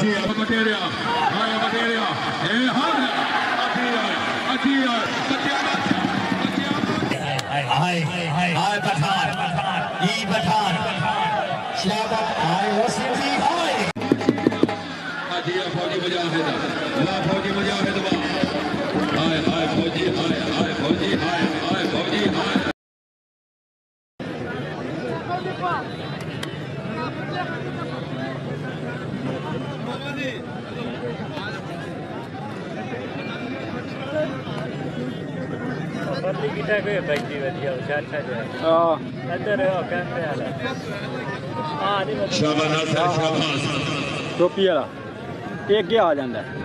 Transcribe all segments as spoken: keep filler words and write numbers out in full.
Aji Batera, Hi Batera, Rehan, Aji, Hi, hi, hi, Pathan, E Pathan, Shabat, Hi, Wasindi, Hi. Aji, Fauji Mujahid, La Fauji Mujahid, Hi, hi, Fauji, Hi, hi, Fauji, Hi, hi, Fauji, Hi. kita ke baiki dia ucap saja. Oh, ada orang kan ada. Ah, ni. Syabas, syabas. टोपी वाला एक क्या आ जाता है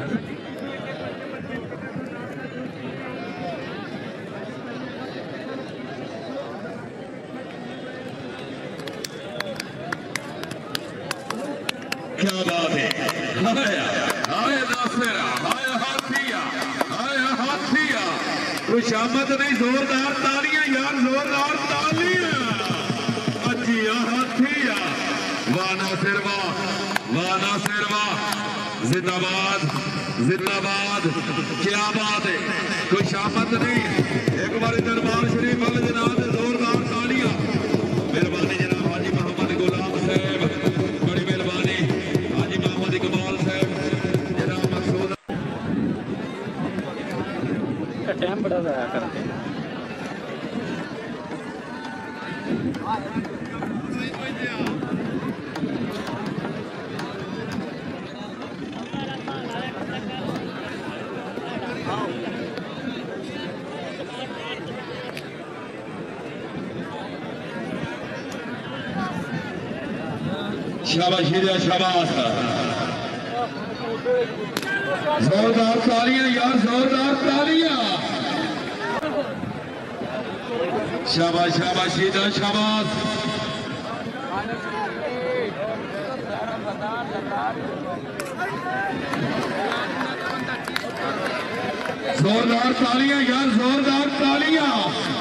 क्या बात है हाय हाय नासिरा हाय हाथिया हाय हाथिया खुशामद नहीं जोरदार तालियां यार जोरदार तालियां अजिया हाथिया वाह नासिर वाह वाह नासिर वाह जिंदाबाद जिंदाबाद क्या बात है खुशामद नहीं एक बार दरबार शरीफ वाले जनाब जोरदार तालियां मेहरबानी जनाब हाजी मोहम्मद गुलाम साहब बड़ी मेहरबानी हाजी मोहम्मद इकबाल साहब जनाब मकसूद का टाइम बड़ा ज़ाया करते हैं शाबाश शाबाश जोरदार तालियां यार जोरदार तालियां शाबाश शाबाश शाबाश जोरदार तालियां यार जोरदार तालियां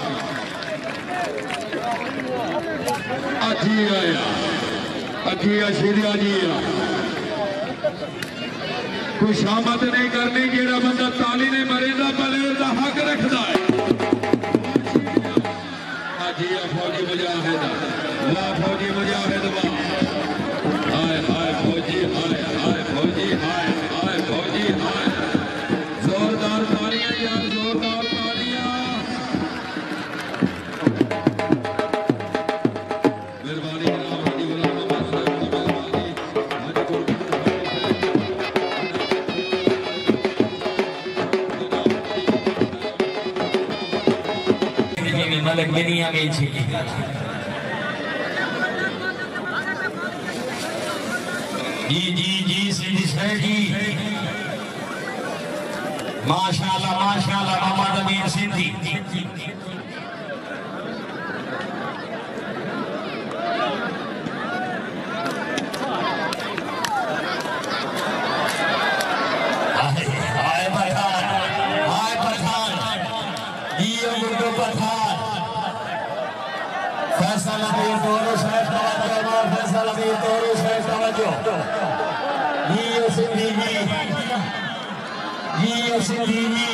अजी आया अजिया शीरिया जिया खुशामद नहीं करनी जेड़ा बंदा ताली ने मरेंदा पले दा हक रखदा है अजिया फौजी मुजाहिद ला फौजी मुजाहिद वाह हाय हाय फौजी हाय हाय फौजी हाय हाय फौजी हाय जोरदार तालियां यार जोरदार तालियां मेहरबानी जनाब हाजी गुलाम मलक दुनिया में छी जी जी जी सिंधी सैठी माशाल्लाह माशाल्लाह मोहम्मद अमीन सिंधी हाय पठान हाय पठान ये गुड्डू पठान फैसल अमीर दोनों साइड तवज्जो फैसल अमीर दोनों साइड तवज्जो ये सिंधी जी ये सिंधी जी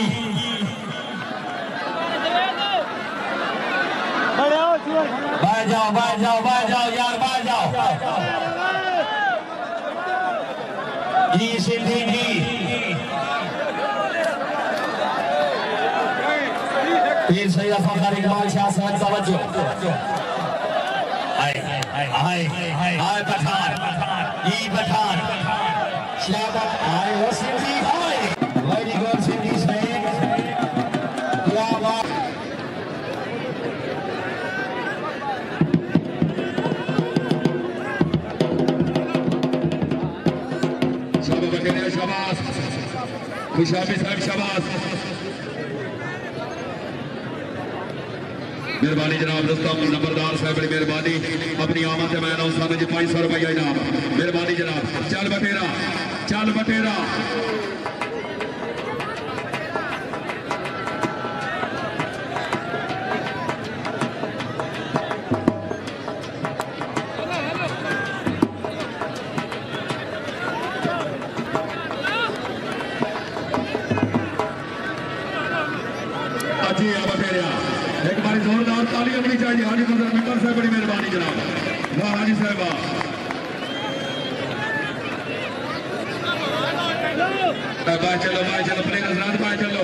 बाहर जाओ बाहर जाओ बाहर जाओ यार बाहर जाओ ये सिंधी जी पीर सैयद फखर इकबाल शाह साहब तवज्जो हाय हाय हाय पठान ई पठान शाबाश हाय वो Sindhi hi very good Sindhi Syed क्या बात शाबाश बकरिया शाबाश खुशाबी साहब शाबाश मेहरबानी जनाब रुस्तम नंबरदार साहब बड़ी मेहरबानी अपनी आमद से मैं नौसा जी पाँच सौ रुपया इनाम मेहरबानी जनाब चल बटेरा चल बटेरा जी हाजी फजल मेंबर साहब बड़ी मेहरबानी जनाब वाह हाजी साहबा बाय चलो बाय चलो अपने हजरात बाय चलो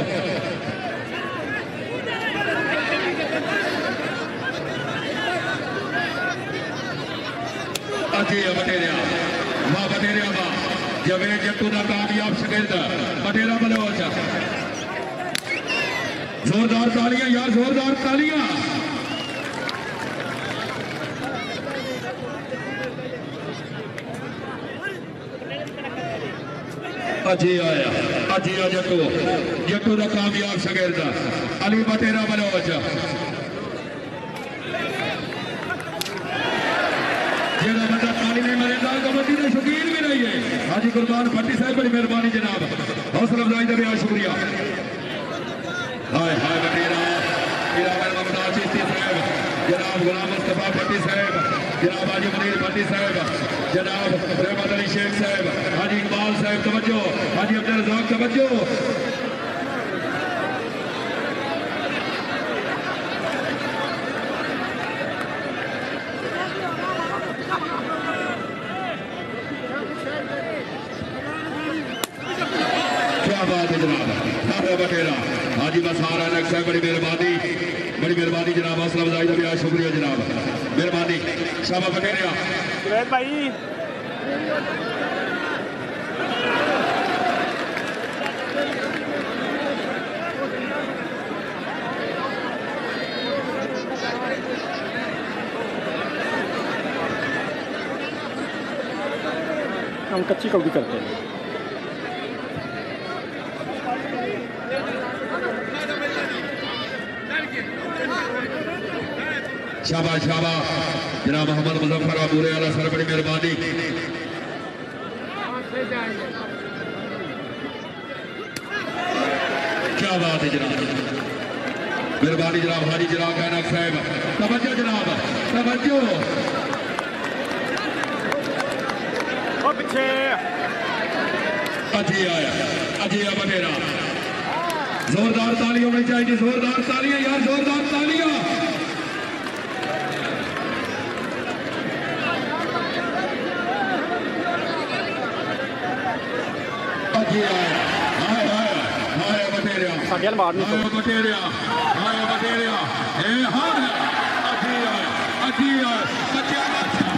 अजी बटेरिया वाह बटेरिया वाह जवेद जट्टू का कामयाब शगिर्द बातेराबलोच जोरदार तालियां यार जोरदार तालियां अजी आया अजी आ जट्टू जट्टू का कामयाब शगिर्द अली बातेराबलोच जेड़ा बंदा ताली नहीं मारेगा कबड्डी के शौकीन भी नहीं है हाजी कुर्बान भट्टी साहब बड़ी मेहरबानी जनाब हौसला अफजाई का बेहद शुक्रिया हाय हाय बटेरा इरावर ममताज चिश्ती साहब जनाब गुलाम मुस्तफा भट्टी साहब जनाब हाजी मुनीर भट्टी साहब जनाब रहमत अली शेख साहब हाजी इकबाल साहब तवज्जो हाजी अब्दुल रज़ाक तवज्जो बटेरा हाजी मसारा साहब बड़ी मेहरबानी बड़ी मेहरबानी जनाब हौसला अफजाई का बेहद शुक्रिया जनाब मेहरबानी शाबा बटेरिया भाई हम कच्ची कबड्डी करते हैं शाबा शाबा जनाब मोहम्मद मुजफ्फर अबूरे आला सर बड़ी मेहरबानी क्या बात है जनाब मेहरबानी जनाब हाजी जनाब कैनक साहब तवज्जो जनाब तवज्जो पीछे अजी आया अजी आ बटेरा जोरदार ताली होनी चाहिए जोरदार तालियां यार जोरदार तालियां साढ़े मारनी तो बटेरिया हाय बटेरिया ए हां अजी आया अजी आया बच्चा